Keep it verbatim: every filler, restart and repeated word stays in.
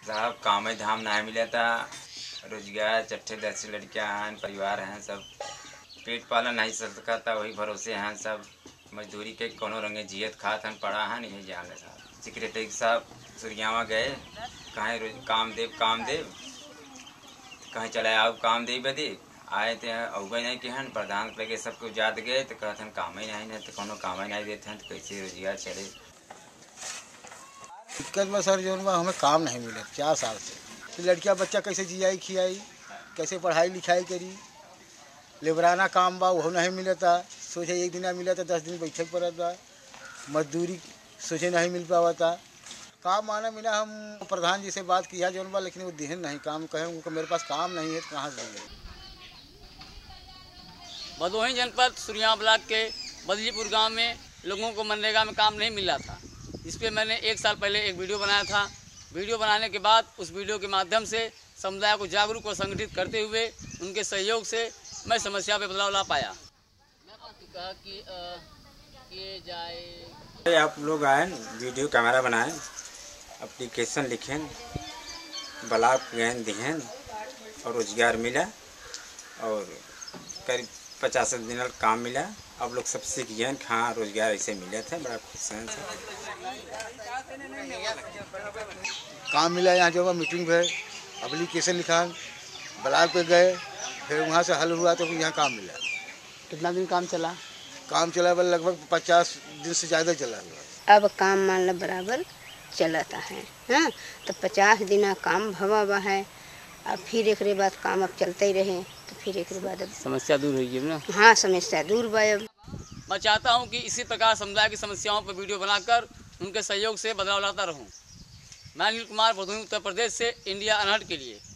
साहब काम धाम नहीं मिला था, रोजगार चट्टे दस लड़कियां हैं, परिवार हैं, सब पेट पालन नहीं सकता था, वही भरोसे हैं, सब मजदूरी के कोनो रंगे जियत खात हैं, पढ़ा है नहीं जान साहब। सेक्रेटरी साहब सुरियावा गए, कहीं काम देव काम देव कहीं चले आओ काम दे बदे आए थे, अवगै नहीं कि हन प्रधान लगे सबको जात गए तो कहते हैं काम ही नहीं है, तो कोनो काम ही नहीं देते हैं, तो कैसे रोजगार चले। दिक्कत में सर जो हमें काम नहीं मिले चार साल से, तो लड़कियां बच्चा कैसे जियाई खियाई, कैसे पढ़ाई लिखाई करी, लेबराना काम बा वो नहीं मिलता, सोचे एक दिन मिला था दस दिन बैठे पड़ा था, मजदूरी सोचे नहीं मिल पावा था, काम माना मिला। हम प्रधान जी से बात किया जो बा, लेकिन वो देहन नहीं काम कहे, उनको मेरे पास काम नहीं है तो कहाँ से देंगे। भदोही जनपद सुरिया ब्लॉक के बदलीपुर गांव में लोगों को मनरेगा में काम नहीं मिला था। इस पर मैंने एक साल पहले एक वीडियो बनाया था। वीडियो बनाने के बाद उस वीडियो के माध्यम से समुदाय को जागरूक और संगठित करते हुए उनके सहयोग से मैं समस्या पे बदलाव ला पाया। कहा कि किए जाए, आप लोग आए, वीडियो कैमरा बनाएं, एप्लीकेशन लिखें, ब्लॉक गए दिहें और रोजगार मिला और करीब पचास दिन काम मिला। अब लोग सब सीख गए हैं, हाँ रोजगार ऐसे मिले थे, बड़ा खुश हैं। काम मिला यहाँ जो मीटिंग में एप्लीकेशन लिखा, ब्लॉक पे गए, फिर वहाँ से हल हुआ तो यहाँ काम मिला। कितना दिन काम चला? काम चला लगभग पचास दिन से ज़्यादा चला हुआ। अब काम मान लो बराबर चलता है, हाँ तो पचास दिन काम भवा हुआ है। अब फिर एक बाद काम अब चलते ही रहे तो फिर एक बाद अब समस्या दूर हुई है ना? हाँ समस्या दूर बा। अब मैं चाहता हूँ कि इसी प्रकार समुदाय की समस्याओं पर वीडियो बनाकर उनके सहयोग से बदलाव लाता रहूँ। मैं अनिल कुमार, उत्तर प्रदेश से इंडिया अनहट के लिए।